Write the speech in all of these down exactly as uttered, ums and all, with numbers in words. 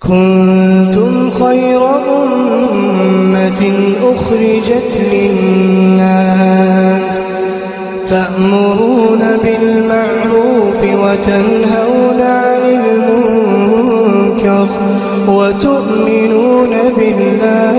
كنتم خير أمة أخرجت للناس تأمرون بالمعروف وتنهون عن المنكر وتؤمنون بالله.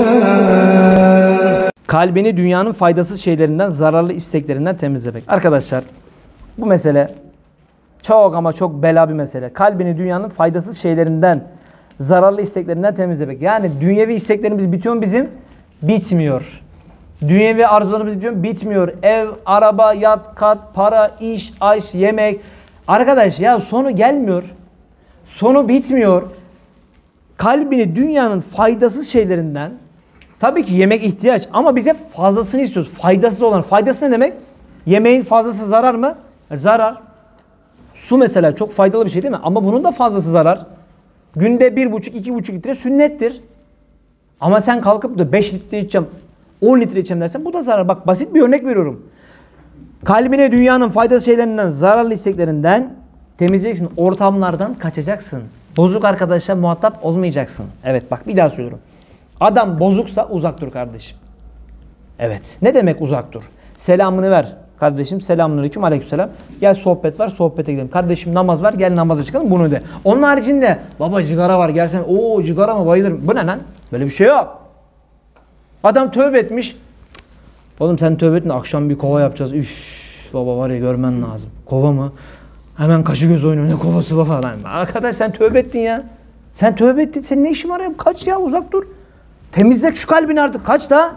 Kalbini dünyanın faydasız şeylerinden, zararlı isteklerinden temizlemek. Arkadaşlar, bu mesele çok ama çok bela bir mesele. Kalbini dünyanın faydasız şeylerinden, zararlı isteklerinden temizlemek. Yani dünyevi isteklerimiz bitiyor mu bizim? Bitmiyor. Dünyevi arzularımız bitiyor mu? Bitmiyor. Ev, araba, yat, kat, para, iş, aş, yemek. Arkadaş ya sonu gelmiyor. Sonu bitmiyor. Kalbini dünyanın faydasız şeylerinden, tabii ki yemek ihtiyaç ama bize fazlasını istiyoruz. Faydasız olan. Faydası ne demek? Yemeğin fazlası zarar mı? Zarar. Su mesela çok faydalı bir şey değil mi? Ama bunun da fazlası zarar. Günde bir buçuk, iki buçuk litre sünnettir. Ama sen kalkıp da beş litre içeceğim, on litre içeceğim dersen bu da zarar. Bak basit bir örnek veriyorum. Kalbine dünyanın faydalı şeylerinden, zararlı isteklerinden temizleyeceksin. Ortamlardan kaçacaksın. Bozuk arkadaşla muhatap olmayacaksın. Evet bak bir daha söylüyorum. Adam bozuksa uzak dur kardeşim. Evet. Ne demek uzak dur? Selamını ver. Kardeşim selamünaleyküm, aleykümselam. Gel sohbet var, sohbete gidelim. Kardeşim namaz var, gel namaza çıkalım, bunu de. Onun haricinde baba cigara var, gelsen ooo cigara mı, bayılırım. Bu ne lan? Böyle bir şey yok. Adam tövbe etmiş. Oğlum sen tövbe etme, akşam bir kova yapacağız. Üf baba var ya görmen lazım. Kova mı? Hemen kaşı göz oynuyor. Ne kovası baba lan? Arkadaş sen tövbe ettin ya. Sen tövbe ettin. Senin ne işin var ya? Kaç ya, uzak dur. Temizle şu kalbini artık. Kaç da.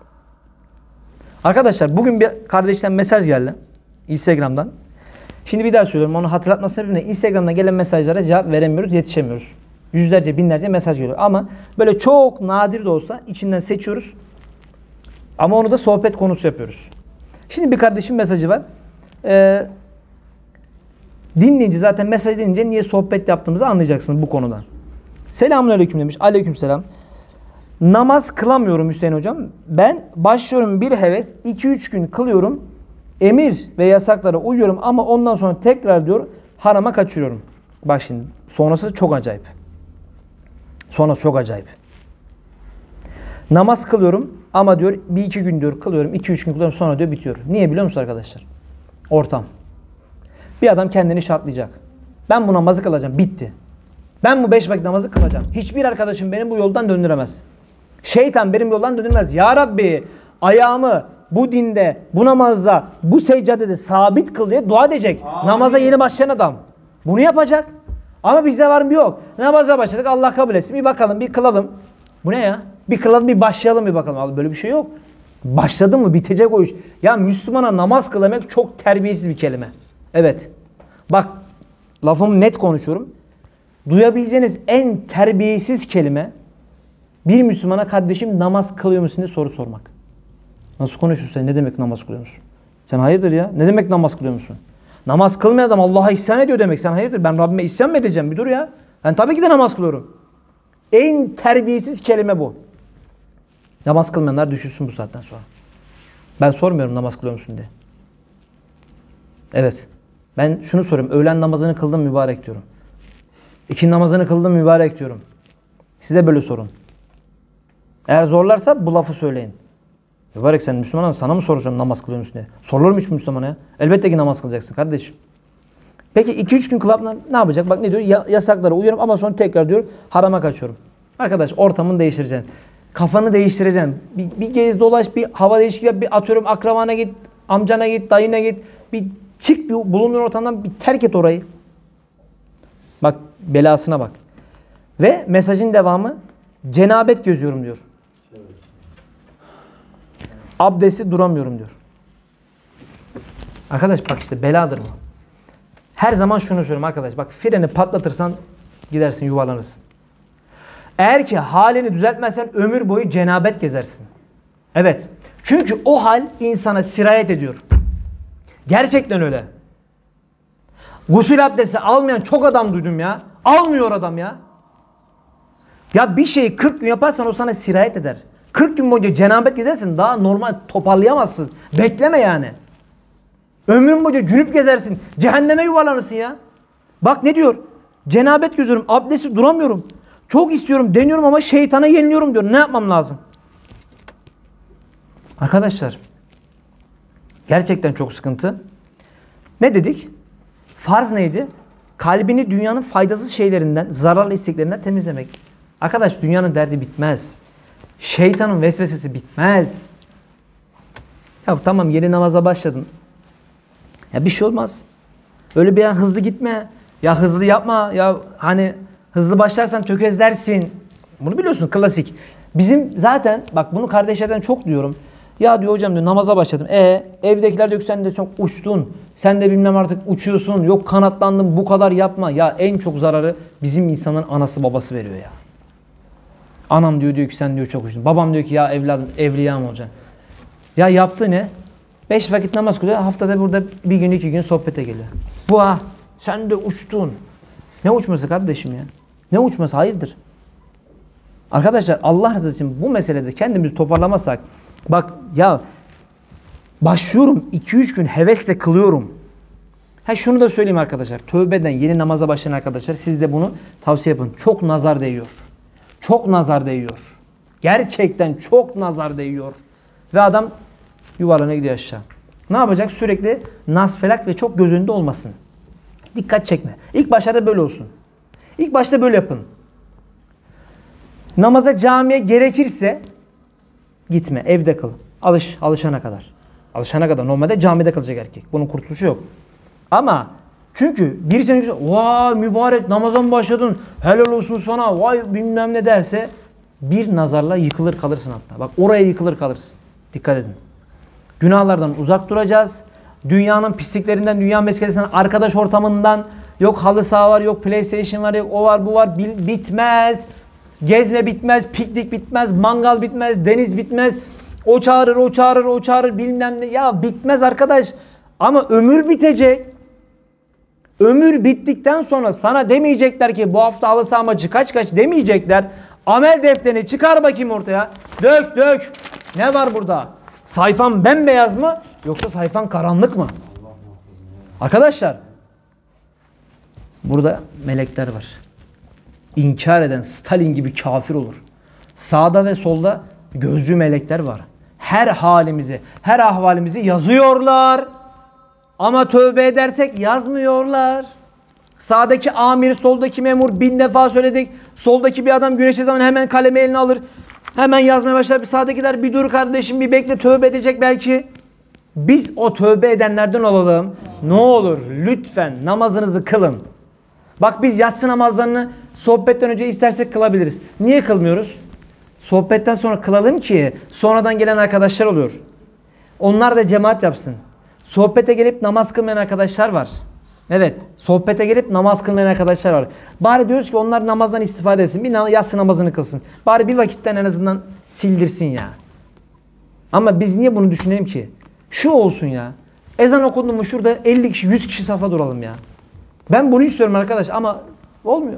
Arkadaşlar bugün bir kardeşten mesaj geldi. Instagram'dan. Şimdi bir daha söylüyorum. Onu hatırlatma sebebi ne? Instagram'dan gelen mesajlara cevap veremiyoruz, yetişemiyoruz. Yüzlerce, binlerce mesaj geliyor. Ama böyle çok nadir de olsa içinden seçiyoruz. Ama onu da sohbet konusu yapıyoruz. Şimdi bir kardeşim mesajı var. Ee, dinleyince zaten mesaj dinleyince niye sohbet yaptığımızı anlayacaksınız bu konudan. Selamünaleyküm demiş. Aleykümselam. Namaz kılamıyorum Hüseyin hocam. Ben başlıyorum bir heves, iki üç gün kılıyorum. Emir ve yasaklara uyuyorum ama ondan sonra tekrar diyor harama kaçıyorum. Bak şimdi sonrası çok acayip. Sonrası çok acayip. Namaz kılıyorum ama diyor bir iki gün diyor kılıyorum, iki üç gün kılıyorum, sonra diyor bitiyor. Niye biliyor musunuz arkadaşlar? Ortam. Bir adam kendini şartlayacak. Ben bu namazı kılacağım, bitti. Ben bu beş vakit namazı kılacağım. Hiçbir arkadaşım benim bu yoldan döndüremez. Şeytan benim yoldan döndürmez. Ya Rabbi ayağımı bu dinde, bu namazda, bu seccadede sabit kıl diye dua edecek. Amin. Namaza yeni başlayan adam. Bunu yapacak. Ama bizde var mı? Yok. Namaza başladık, Allah kabul etsin. Bir bakalım, bir kılalım. Bu ne ya? Bir kılalım, bir başlayalım, bir bakalım. Abi böyle bir şey yok. Başladı mı bitecek o iş. Ya Müslümana namaz kılamak çok terbiyesiz bir kelime. Evet. Bak lafımı net konuşuyorum. Duyabileceğiniz en terbiyesiz kelime bir Müslümana kardeşim namaz kılıyor musun diye soru sormak. Nasıl konuşuyorsun sen? Ne demek namaz kılıyor musun? Sen hayırdır ya? Ne demek namaz kılıyor musun? Namaz kılmayan adam Allah'a isyan ediyor demek. Sen hayırdır? Ben Rabbime isyan mı edeceğim? Bir dur ya. Ben tabii ki de namaz kılıyorum. En terbiyesiz kelime bu. Namaz kılmayanlar düşünsün bu saatten sonra. Ben sormuyorum namaz kılıyor musun diye. Evet. Ben şunu soruyorum. Öğlen namazını kıldım mübarek diyorum. İki namazını kıldım mübarek diyorum. Size böyle sorun. Eğer zorlarsa bu lafı söyleyin. Mübarek sen Müslüman sana mı soracağım namaz kılıyor musun diye. Sorulur mu hiç Müslümana ya? Elbette ki namaz kılacaksın kardeşim. Peki iki üç gün kılaplar ne yapacak? Bak ne diyor? Ya, yasaklara uyuyorum ama sonra tekrar diyor harama kaçıyorum. Arkadaş ortamını değiştireceksin. Kafanı değiştireceksin. Bir, bir gez dolaş, bir hava değişikliği yap, bir atıyorum akrabana git, amcana git, dayına git. Bir çık bir bulunduğun ortamdan bir terk et orayı. Bak belasına bak. Ve mesajın devamı cenabet gözüyorum diyor. Abdesti duramıyorum diyor. Arkadaş bak işte beladır bu. Her zaman şunu söylüyorum arkadaş. Bak freni patlatırsan gidersin yuvarlanırsın. Eğer ki halini düzeltmezsen ömür boyu cenabet gezersin. Evet. Çünkü o hal insana sirayet ediyor. Gerçekten öyle. Gusül abdesti almayan çok adam duydum ya. Almıyor adam ya. Ya bir şeyi kırk gün yaparsan o sana sirayet eder. kırk gün boyunca cenabet gezersin daha normal toparlayamazsın. Bekleme yani. Ömrün boyunca cünüp gezersin. Cehenneme yuvarlanırsın ya. Bak ne diyor? Cenabet gözüyorum. Abdesti duramıyorum. Çok istiyorum, deniyorum ama şeytana yeniliyorum diyor. Ne yapmam lazım? Arkadaşlar, gerçekten çok sıkıntı. Ne dedik? Farz neydi? Kalbini dünyanın faydasız şeylerinden, zararlı isteklerinden temizlemek. Arkadaş, dünyanın derdi bitmez. Şeytanın vesvesesi bitmez. Ya tamam, yeni namaza başladın. Ya bir şey olmaz. Öyle bir an hızlı gitme. Ya hızlı yapma. Ya hani hızlı başlarsan tökezlersin. Bunu biliyorsun, klasik. Bizim zaten bak, bunu kardeşlerden çok diyorum. Ya diyor hocam, diyor namaza başladım. E evdekiler diyor ki sen de çok uçtun. Sen de bilmem artık uçuyorsun. Yok kanatlandın, bu kadar yapma. Ya en çok zararı bizim insanın anası babası veriyor ya. Anam diyor diyor ki sen diyor çok uçtun. Babam diyor ki ya evladım evliya mı olacaksın? Ya yaptı ne? Beş vakit namaz kılıyor. Haftada burada bir gün iki gün sohbete geliyor. Bu ha. Sen de uçtun. Ne uçması kardeşim ya? Ne uçması? Hayırdır? Arkadaşlar, Allah rızası için bu meselede kendimizi toparlamazsak, bak ya, başlıyorum iki üç gün hevesle kılıyorum. Ha şunu da söyleyeyim arkadaşlar. Tövbeden yeni namaza başlayan arkadaşlar, siz de bunu tavsiye yapın. Çok nazar değiyor. Çok nazar değiyor. Gerçekten çok nazar değiyor. Ve adam yuvarlana gidiyor aşağı. Ne yapacak? Sürekli nas felak ve çok göz önünde olmasın. Dikkat çekme. İlk başlarda böyle olsun. İlk başta böyle yapın. Namaza, camiye gerekirse gitme. Evde kal. Alış, alışana kadar. Alışana kadar. Normalde camide kalacak erkek. Bunun kurtuluşu yok. Ama çünkü bir sene vay mübarek namaza mı başladın? Helal olsun sana. Vay bilmem ne derse bir nazarla yıkılır kalırsın hatta. Bak oraya yıkılır kalırsın. Dikkat edin. Günahlardan uzak duracağız. Dünyanın pisliklerinden, dünya meselesinden, arkadaş ortamından, yok halı saha var, yok PlayStation var, yok o var, bu var. Bil, bitmez. Gezme bitmez, piknik bitmez, mangal bitmez, deniz bitmez. O çağırır, o çağırır, o çağırır bilmem ne. Ya bitmez arkadaş. Ama ömür bitecek. Ömür bittikten sonra sana demeyecekler ki bu hafta halı saha maçı kaç kaç demeyecekler. Amel defterini çıkar bakayım ortaya. Dök dök. Ne var burada? Sayfan bembeyaz mı yoksa sayfan karanlık mı? Arkadaşlar, burada melekler var. İnkar eden Stalin gibi kafir olur. Sağda ve solda gözcü melekler var. Her halimizi, her ahvalimizi yazıyorlar. Ama tövbe edersek yazmıyorlar. Sağdaki amir, soldaki memur bin defa söyledik. Soldaki bir adam güneşe zaman hemen kalemi eline alır. Hemen yazmaya başlar. Bir sağdakiler bir dur kardeşim, bir bekle, tövbe edecek belki. Biz o tövbe edenlerden olalım. Ne olur lütfen namazınızı kılın. Bak biz yatsı namazlarını sohbetten önce istersek kılabiliriz. Niye kılmıyoruz? Sohbetten sonra kılalım ki sonradan gelen arkadaşlar oluyor. Onlar da cemaat yapsın. Sohbete gelip namaz kılmayan arkadaşlar var. Evet, sohbete gelip namaz kılmayan arkadaşlar var. Bari diyoruz ki onlar namazdan istifade etsin. Bir yatsı namazını kılsın. Bari bir vakitten en azından sildirsin ya. Ama biz niye bunu düşünelim ki? Şu olsun ya. Ezan okundu mu şurada elli kişi, yüz kişi safa duralım ya. Ben bunu istiyorum arkadaş ama olmuyor.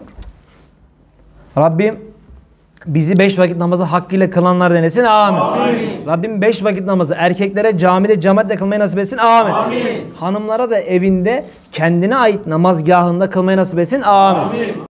Rabbim bizi beş vakit namazı hakkıyla kılanlar denesin. Amin. Amin. Rabbim beş vakit namazı erkeklere camide cemaatle kılmayı nasip etsin. Amin. Amin. Hanımlara da evinde kendine ait namazgahında kılmayı nasip etsin. Amin. Amin.